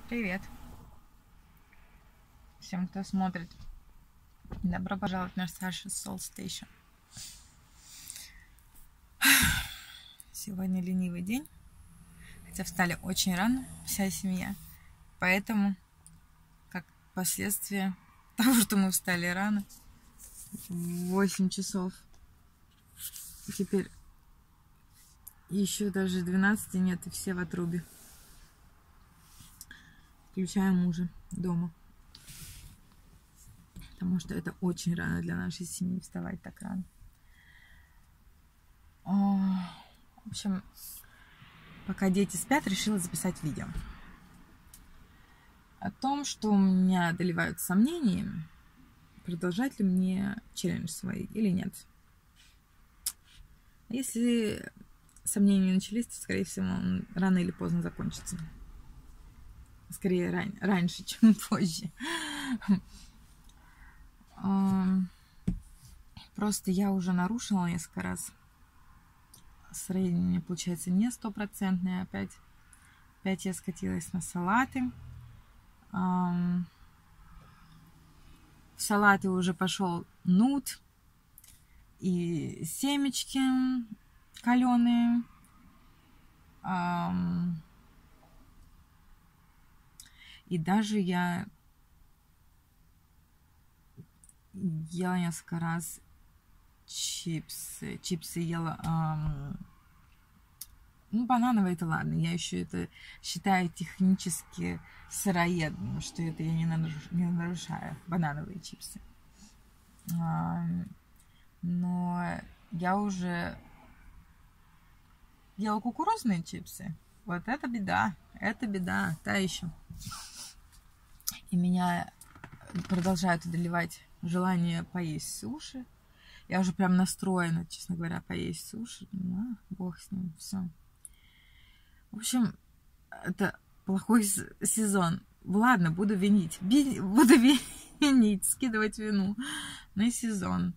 Привет всем, кто смотрит. Добро пожаловать в наш Саша Soul Station. Сегодня ленивый день, хотя встали очень рано, вся семья. Поэтому, как последствие того, что мы встали рано, в 8 часов, и теперь еще даже 12 нет, и все в отрубе. Включая мужа дома. Потому что это очень рано для нашей семьи вставать так рано. В общем, пока дети спят, решила записать видео о том, что меня одолевают сомнения, продолжать ли мне челлендж свой или нет. Если сомнения начались, то, скорее всего, он рано или поздно закончится. Скорее, раньше, чем позже. Просто я уже нарушила несколько раз. Среднее получается не 100%. Опять я скатилась на салаты. В салаты уже пошел нут и семечки каленые. И даже я ела несколько раз чипсы. Чипсы ела... банановые это ладно. Я еще это считаю технически сыроедным, что это я не нарушаю. Банановые чипсы. Но я уже ела кукурузные чипсы. Вот это беда. Это беда. Та еще. И меня продолжает одолевать желание поесть суши. Я уже прям настроена, честно говоря, поесть суши. Бог с ним, все. В общем, это плохой сезон. Ладно, буду винить. Буду винить, скидывать вину на сезон.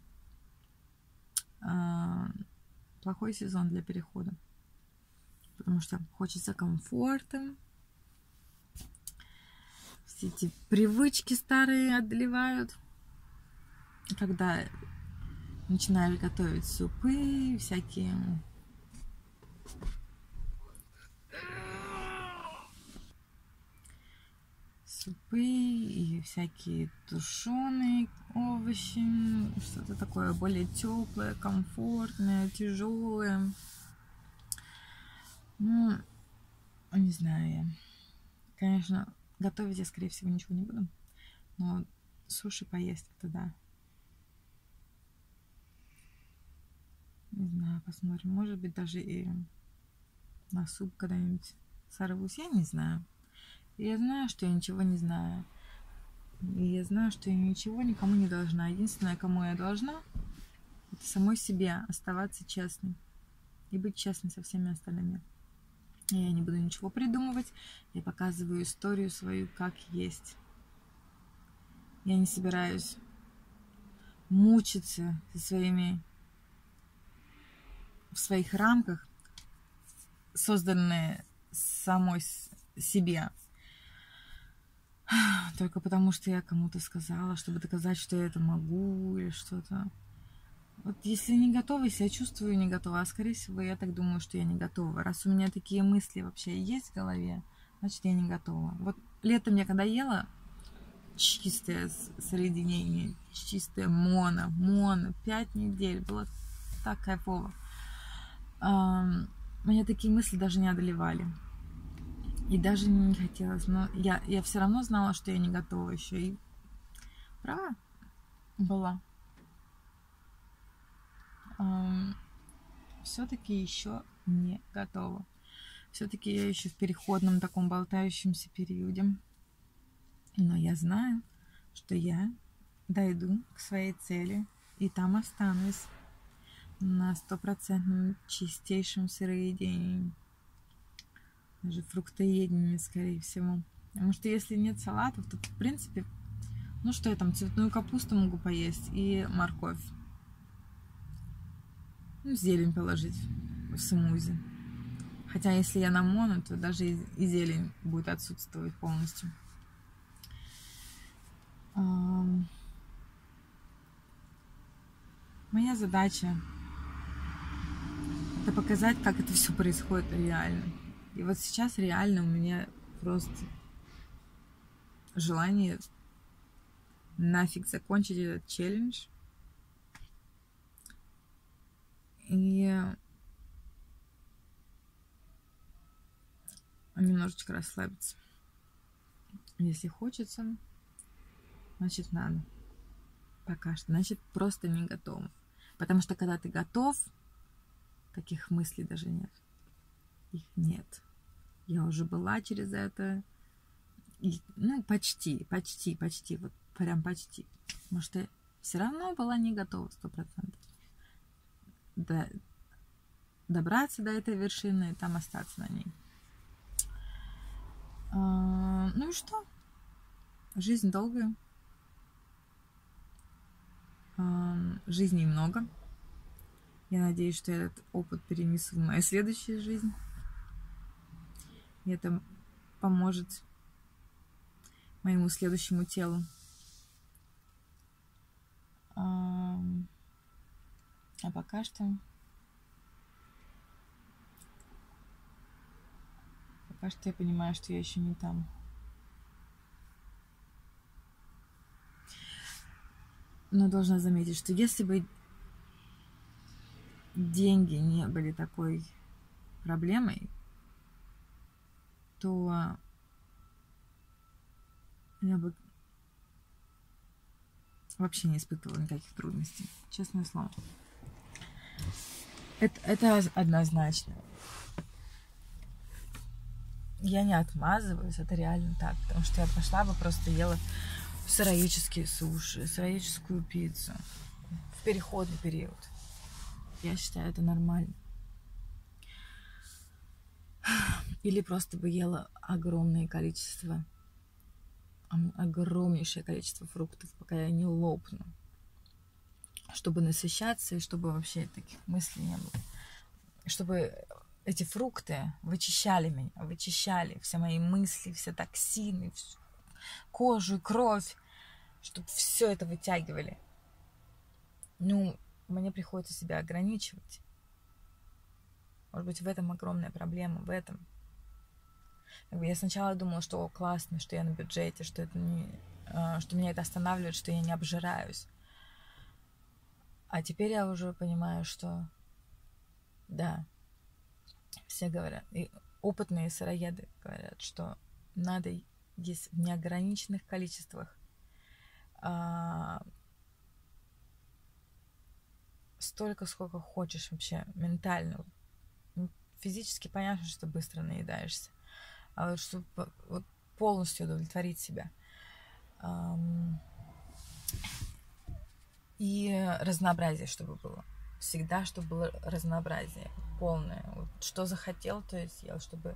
Плохой сезон для перехода. Потому что хочется комфорта. Все эти привычки старые одолевают. Когда начинаешь готовить супы, всякие и всякие тушеные овощи, что-то такое более теплое, комфортное, тяжелое. Не знаю я. Конечно, готовить я, скорее всего, ничего не буду. Но суши поесть, это да. Не знаю, посмотрим. Может быть, даже и на суп когда-нибудь сорвусь. Я не знаю. Я знаю, что я ничего не знаю. И я знаю, что я ничего никому не должна. Единственное, кому я должна, это самой себе оставаться честной. И быть честной со всеми остальными. Я не буду ничего придумывать. Я показываю историю свою как есть. Я не собираюсь мучиться в своих рамках, созданные самой себе. Только потому, что я кому-то сказала, чтобы доказать, что я это могу или что-то. Вот если не готова, если я чувствую не готова, а скорее всего я так думаю, что я не готова. Раз у меня такие мысли вообще есть в голове, значит я не готова. Вот летом я когда ела чистое соединение, чистое моно, 5 недель, было так кайфово. Меня такие мысли даже не одолевали. И даже не хотелось. Но я все равно знала, что я не готова еще. И права была. Все-таки еще не готова. Все-таки я еще в переходном таком болтающемся периоде. Но я знаю, что я дойду к своей цели. И там останусь на 100% чистейшем сыроедении. Даже фруктоедениями, скорее всего. Потому что если нет салатов, то в принципе, что я там, цветную капусту могу поесть и морковь. Зелень положить в смузи. Хотя если я на моно, то даже и зелень будет отсутствовать полностью. Моя задача — это показать, как это все происходит реально. И вот сейчас реально у меня просто желание нафиг закончить этот челлендж и немножечко расслабиться. Если хочется, значит надо. Пока что. Значит, просто не готов. Потому что когда ты готов, таких мыслей даже нет. Их нет. Я уже была через это. И, почти. Вот прям почти. Потому что все равно была не готова 100%. Добраться до этой вершины и там остаться на ней. Ну и что? Жизнь долгая. Жизни много. Я надеюсь, что я этот опыт перенесу в мою следующую жизнь. И это поможет моему следующему телу. А пока что я понимаю, что я еще не там. Но должна заметить, что если бы деньги не были такой проблемой, то я бы вообще не испытывала никаких трудностей. Честное слово. Это однозначно. Я не отмазываюсь, это реально так. Потому что я пошла бы, просто ела сыроедческие суши, сыроедческую пиццу в переходный период. Я считаю, это нормально. Или просто бы ела огромнейшее количество фруктов, пока я не лопну. Чтобы насыщаться, и чтобы вообще таких мыслей не было. Чтобы эти фрукты вычищали меня, вычищали все мои мысли, все токсины, всю кожу и кровь, чтобы все это вытягивали. Мне приходится себя ограничивать. Может быть, в этом огромная проблема, в этом. Я сначала думала, что классно, что я на бюджете, что меня это останавливает, что я не обжираюсь. А теперь я уже понимаю, что да, все говорят, и опытные сыроеды говорят, что надо есть в неограниченных количествах столько, сколько хочешь вообще, ментально. Физически понятно, что быстро наедаешься. А вот чтобы полностью удовлетворить себя. И разнообразие, чтобы было. Всегда, чтобы было разнообразие полное. Вот что захотел, то и съел, чтобы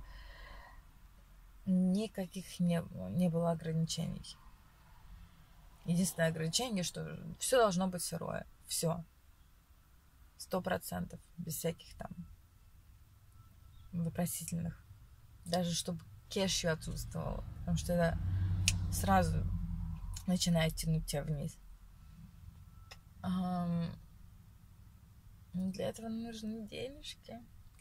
никаких не было ограничений. Единственное ограничение, что все должно быть сырое. Все. 100%. Без всяких там вопросительных. Даже чтобы кешью отсутствовало. Потому что это сразу начинает тянуть тебя вниз. Для этого нужны денежки.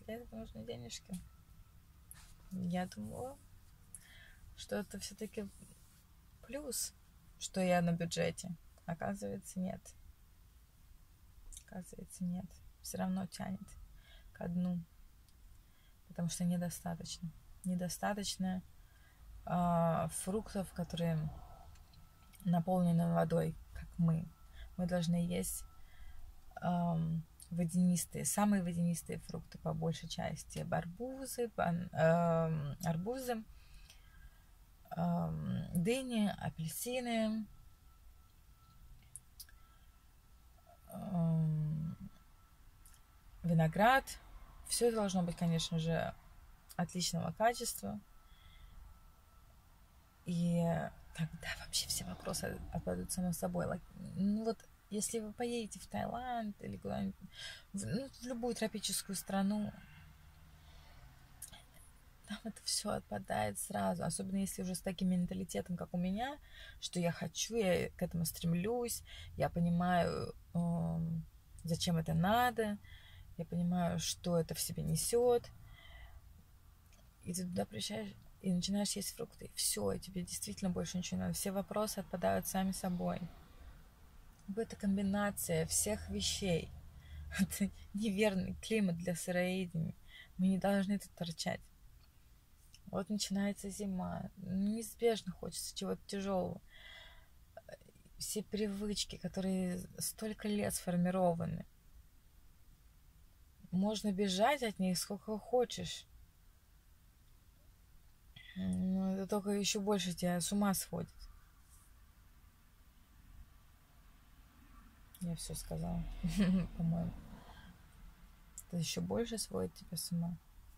Я думала, что это все-таки плюс, что я на бюджете. Оказывается, нет. Все равно тянет ко дну. Потому что недостаточно. Недостаточно фруктов, которые наполнены водой, как мы. Мы должны есть водянистые, самые водянистые фрукты по большей части. Арбузы, дыни, апельсины, виноград. Все это должно быть, конечно же, отличного качества. И тогда вообще все вопросы отпадут само собой. Если вы поедете в Таиланд или куда-нибудь, в любую тропическую страну, там это все отпадает сразу. Особенно если уже с таким менталитетом, как у меня, что я хочу, я к этому стремлюсь, я понимаю, зачем это надо, я понимаю, что это в себе несет. И ты туда приезжаешь и начинаешь есть фрукты. Все, тебе действительно больше ничего не надо. Все вопросы отпадают сами собой. Это комбинация всех вещей. Это неверный климат для сыроедения. Мы не должны тут торчать. Вот начинается зима. Неизбежно хочется чего-то тяжелого. Все привычки, которые столько лет сформированы. Можно бежать от них сколько хочешь. Но это только еще больше тебя с ума сводит. Я все сказала, по-моему. Это еще больше сводит тебя с ума.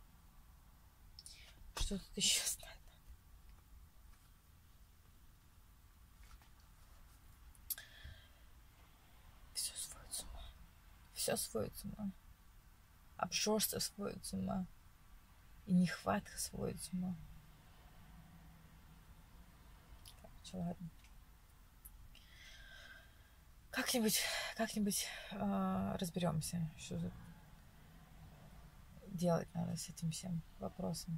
Что тут еще знать? Все сводит с ума. Все сводит с ума. Обжорство сводит с ума. И нехватка сводит с ума. Короче, ладно. Как-нибудь разберемся, что делать надо с этим всем вопросом.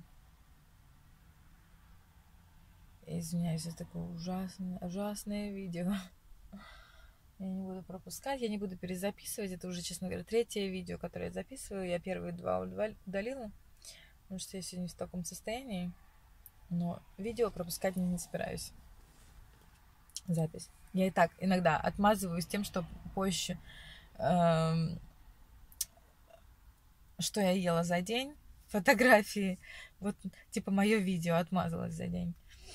Я извиняюсь за такое ужасное видео. Я не буду пропускать, я не буду перезаписывать. Это уже, честно говоря, 3-е видео, которое я записываю. Я первые 2 удалила, потому что я сегодня в таком состоянии. Но видео пропускать не собираюсь. Запись. Я и так иногда отмазываюсь тем, что позже, что я ела за день, фотографии. Вот, типа, мое видео отмазалось за день.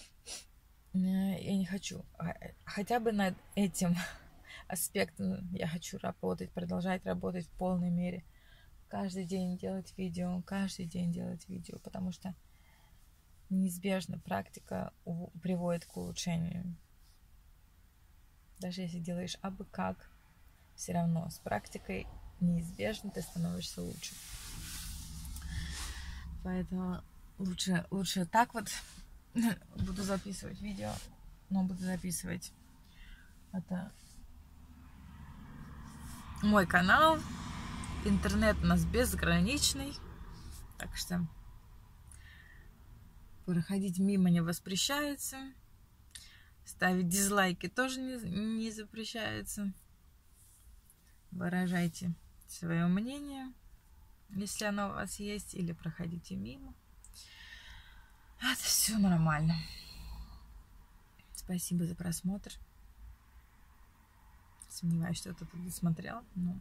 Я не хочу. Хотя бы над этим аспектом я хочу работать, продолжать работать в полной мере. Каждый день делать видео, потому что неизбежно практика приводит к улучшению. Даже если делаешь абы как, все равно с практикой неизбежно ты становишься лучше. Поэтому лучше так вот буду записывать видео, но буду записывать это мой канал. Интернет у нас безграничный, так что проходить мимо не воспрещается. Ставить дизлайки тоже не запрещается. Выражайте свое мнение, если оно у вас есть, или проходите мимо. Это все нормально. Спасибо за просмотр. Сомневаюсь, что кто-то досмотрел, но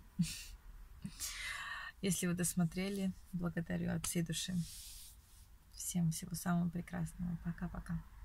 если вы досмотрели, благодарю от всей души. Всем всего самого прекрасного. Пока-пока.